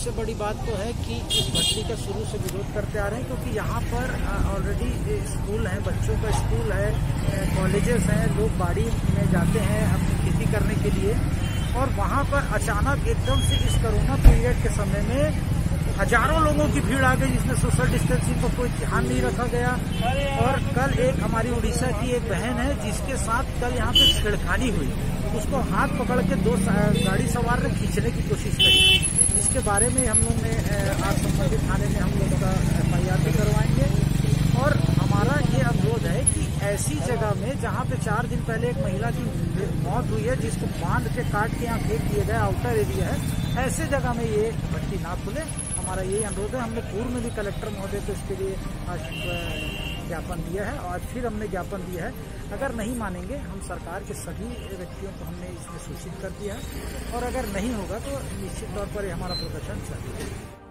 सबसे बड़ी बात तो है कि इस भट्टी का शुरू से विरोध करते आ रहे हैं, क्योंकि यहाँ पर ऑलरेडी स्कूल है, बच्चों का स्कूल है, कॉलेजेस हैं, लोग बाड़ी में जाते हैं अपनी खेती करने के लिए, और वहाँ पर अचानक एकदम से इस कोरोना पीरियड के समय में हजारों लोगों की भीड़ आ गई, जिसमें सोशल डिस्टेंसिंग को कोई ध्यान नहीं रखा गया। और कल एक हमारी उड़ीसा की एक बहन है जिसके साथ कल यहाँ पे छेड़खानी हुई, उसको हाथ पकड़ के दो गाड़ी सवार ने खींचने की कोशिश करी। इसके बारे में हम लोग ने आज संबंधित थाने में हम लोग का FIR भी करवाएंगे। और हमारा ये अनुरोध है कि ऐसी जगह में जहाँ पे 4 दिन पहले एक महिला की मौत हुई है, जिसको बांध के काट के यहाँ फेंक दिया गया, आउटर एरिया है, ऐसे जगह में ये भट्टी ना खुले, हमारा यही अनुरोध है। हमने पूर्व में भी कलेक्टर महोदय को इसके लिए ज्ञापन दिया है और फिर हमने ज्ञापन दिया है। अगर नहीं मानेंगे, हम सरकार के सभी व्यक्तियों को हमने इसमें सूचित कर दिया है, और अगर नहीं होगा तो निश्चित तौर पर हमारा प्रदर्शन चलेगा।